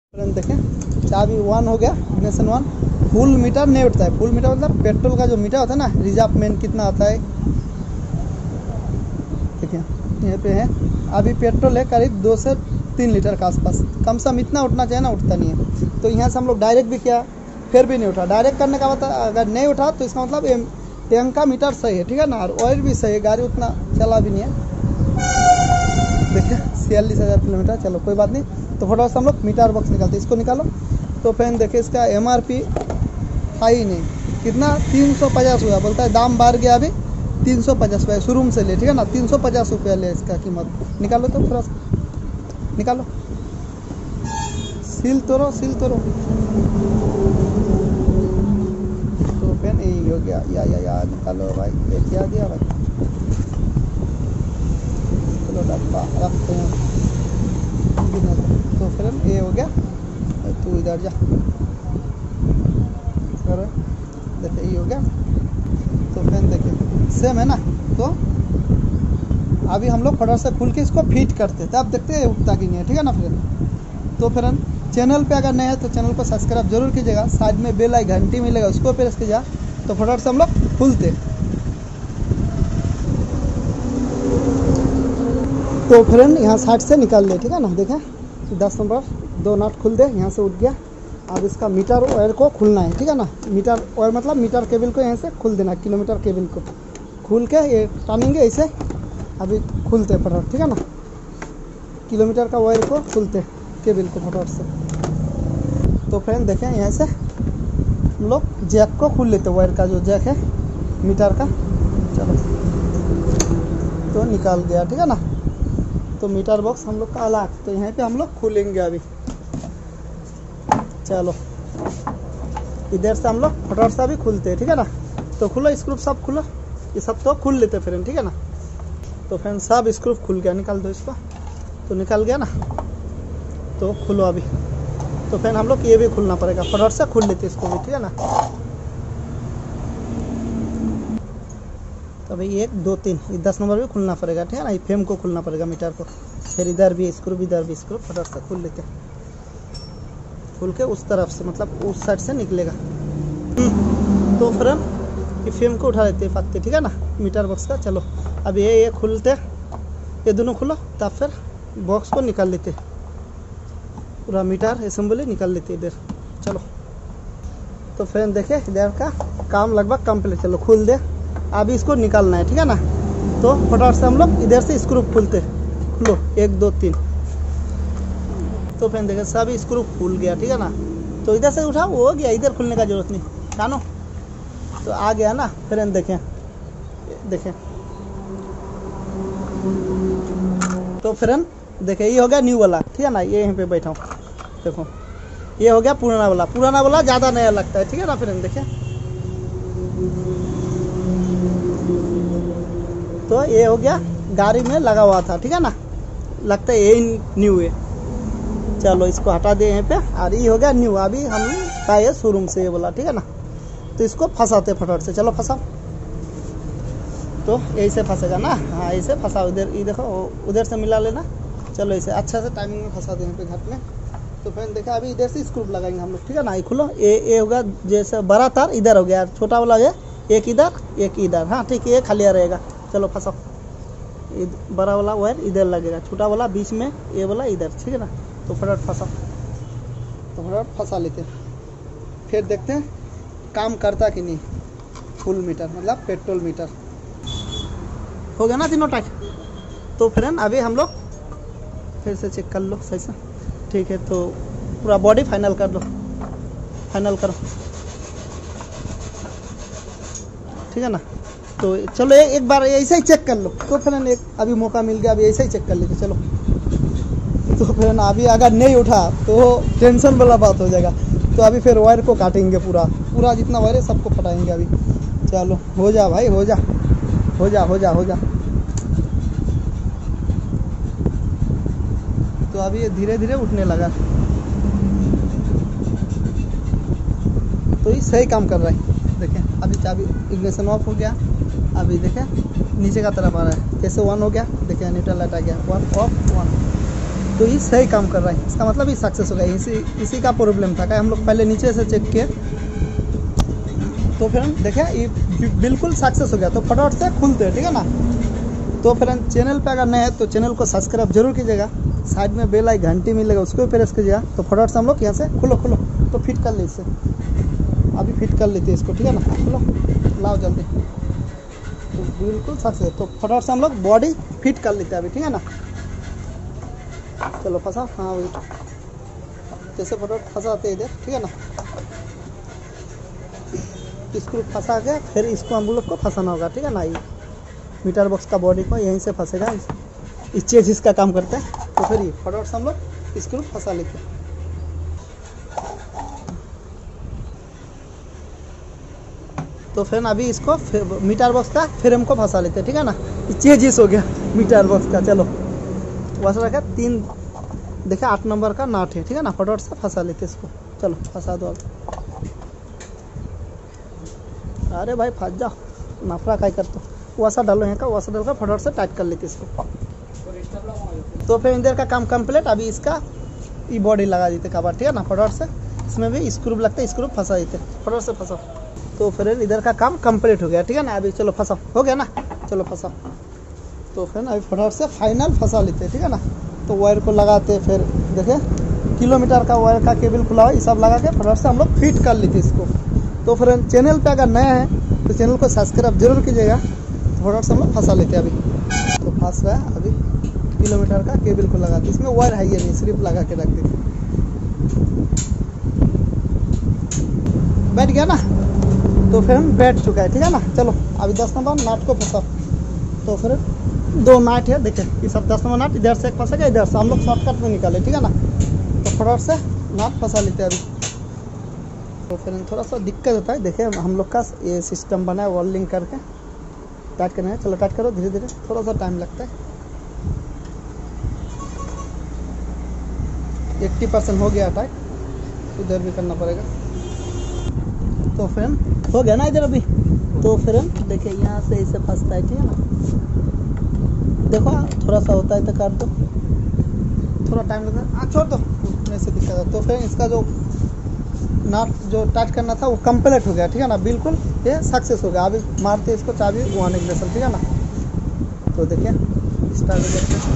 Friend देखें चाबी 1 हो गया, इग्निशन 1। फुल मीटर नहीं उठता है। फुल मीटर मतलब पेट्रोल का जो मीटर होता है ना, रिजर्व मेन कितना आता है देखिए यहाँ पे है। अभी पेट्रोल है करीब 2 से 3 लीटर के आसपास, कम से कम इतना उठना चाहिए ना, उठता नहीं है। तो यहाँ से हम लोग डायरेक्ट भी किया, फिर भी नहीं उठा। डायरेक्ट करने का मतलब अगर नहीं उठा तो इसका मतलब टैंक का मीटर सही है, ठीक है ना, और ऑयल भी सही है, गाड़ी उतना चला भी नहीं है। देखिए 46,000 किलोमीटर, चलो कोई बात नहीं। तो फटाफट से हम लोग मीटर बॉक्स निकालते हैं, इसको निकालो। तो फ्रेंड देखिए इसका MRP है ही नहीं, कितना 350 हुआ, बोलता है दाम बढ़ गया अभी 350 रुपये शोरूम से ले, ठीक है ना, 350 रुपये ले इसका कीमत। निकालो तो थोड़ा सा निकालो, सील तोड़ो सील तोड़ो। तो फ्रेंड यही हो गया, या निकालो भाई, ये क्या गया भाई, चलो डब्बा रखते हैं। तो फ्रेंड ये हो गया, तू इधर जा, देखिए ये हो गया। तो फ्रेंड देखिए सेम है ना। तो अभी हम लोग फटाफट से खुल के इसको फिट करते हैं, तब देखते हैं उठता कि नहीं है, ठीक है ना फ्रेंड। तो फ्रेंड चैनल पे अगर नए है तो चैनल को सब्सक्राइब जरूर कीजिएगा, साइड में बेल आई घंटी मिलेगा उसको प्रेस कीजिएगा। तो फटाफट से हम लोग खुलते। तो फ्रेंड यहाँ साइड से निकाल ले, ठीक है ना, देखें 10 नंबर 2 नट खुल दे, यहाँ से उठ गया। अब इसका मीटर वायर को खुलना है, ठीक है ना। मीटर वायर मतलब मीटर केबल को यहाँ से खुल देना, किलोमीटर केबल को खुल के ये टानेंगे ऐसे। अभी खुलते फटाफट, ठीक है ना, किलोमीटर का वायर को खुलते केबल को फटाफट से। तो फ्रेंड देखें यहाँ से हम लोग जैक को खोल लेते, वायर का जो जैक है मीटर का, चलो तो निकाल गया, ठीक है ना। तो मीटर बॉक्स हम लोग का अलग, तो यहाँ पे हम लोग खोलेंगे अभी। चलो इधर से हम लोग फटाफट से अभी खुलते हैं, ठीक है ना। तो खुलो स्क्रू सब खुलो, ये सब तो खुल लेते फ्रेंड, ठीक है ना। तो फ्रेंड सब स्क्रू खुल गया, निकाल दो इसको। तो निकल गया ना, तो खुलो अभी। तो फ्रेंड हम लोग ये भी खुलना पड़ेगा, फटाफट से खुल लेते इसको भी, ठीक है ना। तो अभी 1 2 3 ये 10 नंबर भी खुलना पड़ेगा, ठीक है ना। ये फ्रेम को खुलना पड़ेगा मीटर को, फिर इधर भी स्क्रू इधर भी स्क्रू, फटाफट से खुल लेते। खुल के उस तरफ से मतलब उस साइड से निकलेगा। तो फ्रेंड ये फ्रेम को उठा लेते पत्ते, ठीक है ना, मीटर बॉक्स का। चलो अब ये खुलते, ये दोनों खुलो, तब फिर बॉक्स को निकाल लेते, पूरा मीटर असेंबली निकाल लेते इधर। चलो तो फ्रेंड देखिए इधर का काम लगभग कंप्लीट। चलो खुल दे, अभी इसको निकालना है, ठीक है ना। तो फटाफट से हम लोग इधर से स्क्रू खुलते, खुलो 1 2 3। तो फ्रेंड देखिए सब स्क्रू खुल गया, ठीक है ना। तो इधर से उठा वो हो गया, इधर खुलने का जरूरत नहीं, जानो तो आ गया ना फ्रेंड। देखें देखें तो फ्रेंड देखिए ये हो गया न्यू वाला, ठीक है ना। ये यहीं पे बैठा हूँ, देखो ये हो गया पुराना वाला। पुराना वाला ज़्यादा नया लगता है, ठीक है ना फ्रेंड। देखिए तो ये हो गया गाड़ी में लगा हुआ था, ठीक है ना, लगता है यही न्यू है। चलो इसको हटा दे यहाँ पे, और ये हो गया न्यू। अभी हम पाए शोरूम से ये बोला, ठीक है ना। तो इसको फंसाते फटाफट से, चलो फंसाओ। तो यही से फंसेगा ना, हाँ ऐसे फंसाओ। इधर ये देखो उधर से मिला लेना, चलो इसे अच्छा से टाइमिंग में फंसा दे यहाँ पे घाट में। तो फ्रेंड देखा अभी इधर से स्क्रू लगाएंगे हम लोग, ठीक है ना। ये खुलो, ये होगा जैसे बड़ा तार इधर हो गया, छोटा वाला है एक इधर एक इधर, हाँ ठीक है, ये खालिया रहेगा। चलो फंसाओ, बड़ा वाला वायर इधर लगेगा, छोटा वाला बीच में, ये वाला इधर, ठीक है ना। तो फटाफट फंसा, तो फटाफट फंसा लेते हैं, फिर देखते हैं काम करता कि नहीं। फुल मीटर मतलब पेट्रोल मीटर हो गया ना तीनों टाइट। तो फ्रेंड अभी हम लोग फिर से चेक कर लो सही से, ठीक है। तो पूरा बॉडी फाइनल कर लो, फाइनल करो, ठीक है ना। तो चलो एक बार ऐसे ही चेक कर लो। तो फ्रेंड एक अभी मौका मिल गया, अभी ऐसे ही चेक कर लेते, चलो। तो फ्रेंड अभी अगर नहीं उठा तो टेंशन वाला बात हो जाएगा। तो अभी फिर वायर को काटेंगे, पूरा पूरा जितना वायर है सबको फटाएंगे अभी। चलो हो जा भाई, हो जा हो जा हो जा हो जा। तो अभी ये धीरे धीरे उठने लगा, तो ये सही काम कर रहा है। देखें अभी चाबी इग्निशन ऑफ हो गया, अभी देखें नीचे का तरफ आ रहा है, जैसे 1 हो गया, देखें न्यूट्रल लाइट आ गया, 1 ऑफ 1। तो ये सही काम कर रहा है, इसका मतलब ये सक्सेस हो गया। इसी का प्रॉब्लम था, हम लोग पहले नीचे से चेक किए तो फिर हम देखे ये बिल्कुल सक्सेस हो गया। तो फटाफट से खुलते हैं, ठीक है ना। तो फिर चैनल पे अगर नए हैं तो चैनल को सब्सक्राइब जरूर कीजिएगा, साइड में बेल आई घंटी मिलेगा उसको भी प्रेस कीजिएगा। तो फटाफट से हम लोग यहाँ से खोलो तो फिट कर ले इसे, अभी फिट कर लेते हैं इसको, ठीक है ना। खोलो, लाओ जल्दी, तो बिल्कुल सक्सेस। तो फटाफट से हम लोग बॉडी फिट कर लेते हैं अभी, ठीक है ना। चलो फंसा, हाँ वही जैसे फटाफट फंसाते हैं इधर, ठीक है ना। इसको फंसा के फिर इसको हम लोग को फंसाना होगा, ठीक है ना। ये मीटर बॉक्स का बॉडी को यहीं से फंसेगा, इस चीज इसका काम करता है। तो फिर ये फटाफट से हम लोग इसको फंसा लेते हैं। तो फिर अभी इसको मीटर बॉक्स का फ्रेम को फंसा लेते हैं, ठीक है ना। चेजिस हो गया मीटर बॉक्स का। चलो वैसा रखा 3 देखिए 8 नंबर का नाट है, ठीक है ना। फटाफट से फंसा लेते इसको, चलो फंसा दो। अरे भाई फंस जाओ, नफरा काय करते हो। वैसा डालो यहाँ का, वैसा डालकर फटाफट से टाइट कर लेते इसको। तो फिर इधर का काम कंप्लीट। अभी इसका ई बॉडी लगा देते कवर, ठीक है ना। फटाफट से इसमें भी स्क्रू लगता है, स्क्रू फंसा देते, फटाफट से फंसाओ। तो फिर इधर का काम कंप्लीट हो गया, ठीक है ना। अभी चलो फंसाओ, हो गया ना, चलो फंसाओ। तो फिर अभी फटाफट से फाइनल फंसा लेते हैं, ठीक है ना। तो वायर को लगाते, फिर देखिए किलोमीटर का वायर का केबल खुला हुआ, ये सब लगा के फटाफट से हम लोग फिट कर लेते इसको। तो फिर चैनल पे अगर नया है तो चैनल को सब्सक्राइब जरूर कीजिएगा। तो फटाफट से हम लोग फंसा लेते हैं अभी। तो फंस गया, अभी किलोमीटर का केबल को लगाते, इसमें वायर है ये नहीं, सिर्फ लगा के रख देते। बैठ गया ना, तो फिर हम बैठ चुका है, ठीक है ना। चलो अभी 10 नंबर नाट को फंसाओ। तो फिर 2 नाट है, देखिए ये सब 10 नंबर नाट इधर से एक फंसेगा, इधर से हम लोग शॉर्टकट में निकाले, ठीक है ना। तो फटाफट से नाट फंसा लेते हैं अभी। तो फिर थोड़ा सा दिक्कत होता है, देखिए हम लोग का ये सिस्टम बना है वेल्डिंग करके टाइट करना है। चलो टाइट करो धीरे धीरे, थोड़ा सा टाइम लगता है। 80% हो गया टाइट, इधर भी करना पड़ेगा। तो फिर हो गया ना इधर अभी। तो फिर देखिए यहाँ से इसे फंसता है, ठीक है ना। देखो थोड़ा सा होता है तो काट दो, थोड़ा टाइम लगता है, छोड़ दो, ऐसे दिक्कत है। तो फिर इसका जो नाट जो टाइट करना था वो कंप्लीट हो गया, ठीक है ना। बिल्कुल ये सक्सेस हो गया। अभी मारते इसको चाबी वन इग्निशन, ठीक है ना। तो देखिए स्टार्ट करते हैं।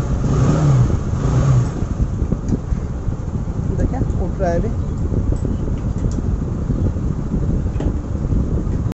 देखिए उठ रहा है अभी।